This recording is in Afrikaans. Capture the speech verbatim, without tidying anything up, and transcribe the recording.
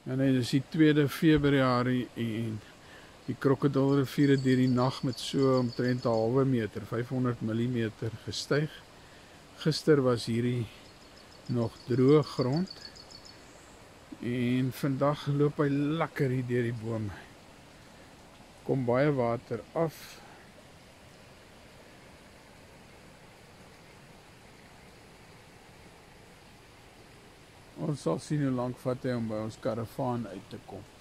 En dit is die tweede Februarie en die Krokodilrivier het deur die nag met so omtrent 'n halwe meter, vyfhonderd millimeter gestyg. Gister was hierdie nog droë grond en vandag loop hy lekker hier deur die bome. Kom baie water af. Ons sal sien hoe lank vat hy om by ons karavaan uit te kom.